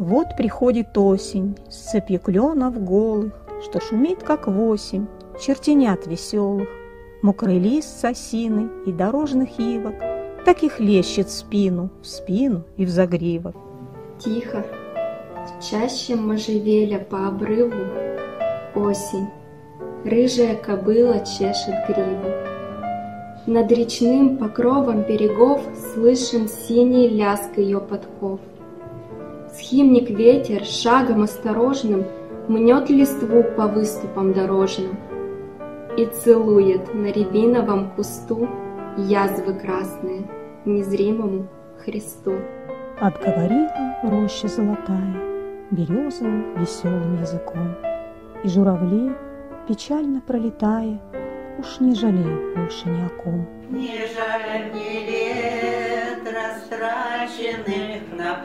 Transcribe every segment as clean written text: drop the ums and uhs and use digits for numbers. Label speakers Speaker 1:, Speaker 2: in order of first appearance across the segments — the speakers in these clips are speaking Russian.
Speaker 1: Вот приходит осень с цепью кленов голых, что шумит, как в осень, чертенят веселых. Мокрый лист с осины и дорожных ивок так и хлещет в спину и в загривок.
Speaker 2: Тихо, в чаще можжевеля по обрыву осень, рыжая кобыла чешет гриву. Над речным покровом берегов слышен синий лязг ее подков. Схимник ветер шагом осторожным мнет листву по выступам дорожным и целует на рябиновом кусту язвы красные незримому Христу.
Speaker 1: Отговорила роща золотая березовым веселым языком, и журавли, печально пролетая, уж не жалеют больше ни о ком.
Speaker 3: Не жаль мне лет, растраченных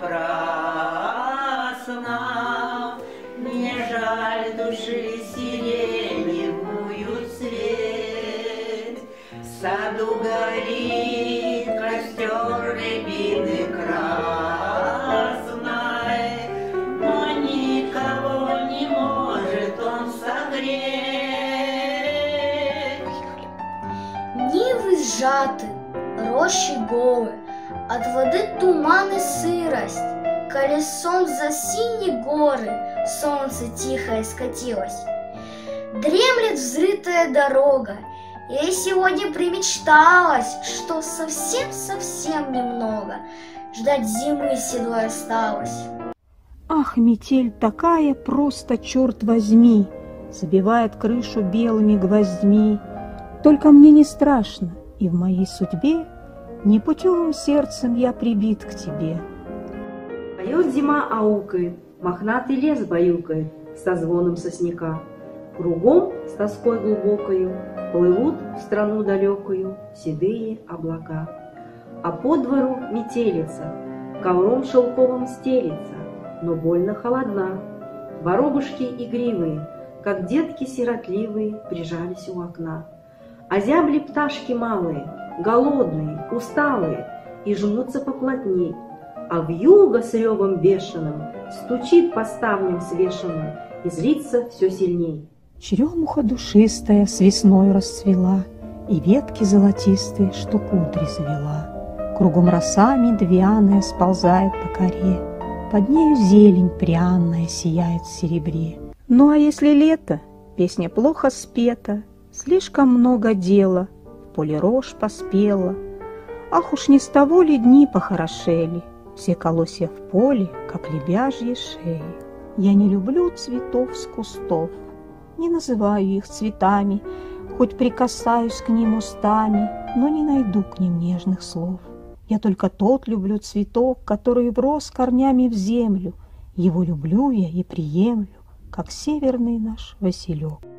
Speaker 3: напрасно, не жаль души сиреневую цвет. В саду горит костер рябины красной, но никого не может он согреть.
Speaker 4: Нивы сжаты, рощи голы, от воды туман и сырость. Колесом за синие горы солнце тихое скатилось. Дремлет взрытая дорога, ей сегодня примечталось, что совсем-совсем немного ждать зимы седой осталось.
Speaker 1: Ах, метель такая, просто черт возьми, забивает крышу белыми гвоздьми. Только мне не страшно, и в моей судьбе непутевым сердцем я прибит к тебе.
Speaker 5: Поет зима, аукает, мохнатый лес баюкает со звоном сосняка. Кругом с тоской глубокою плывут в страну далекую седые облака. А по двору метелица, ковром шелковым стелится, но больно холодна. Воробушки игривые, как детки сиротливые, прижались у окна. Озябли пташки малые, голодные, усталые, и жмутся поплотней. А вьюга с ревом бешеным стучит по ставням свешенным и злится все сильней.
Speaker 1: Черемуха душистая с весной расцвела, и ветки золотистые, что кудри завела. Кругом роса медвяная сползает по коре, под нею зелень пряная сияет в серебре. Ну а если лето, песня плохо спета, слишком много дела, в поле рожь поспела. Ах уж не с того ли дни похорошели, все колосья в поле, как лебяжьи шеи. Я не люблю цветов с кустов, не называю их цветами, хоть прикасаюсь к ним устами, но не найду к ним нежных слов. Я только тот люблю цветок, который врос корнями в землю. Его люблю я и приемлю, как северный наш василек.